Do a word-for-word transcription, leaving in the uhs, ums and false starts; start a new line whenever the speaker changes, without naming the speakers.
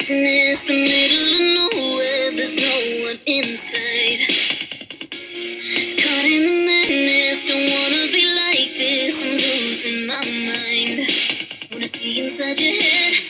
darkness, the middle of nowhere, there's no one inside. Caught in the madness, don't wanna be like this, I'm losing my mind. Wanna see inside your head,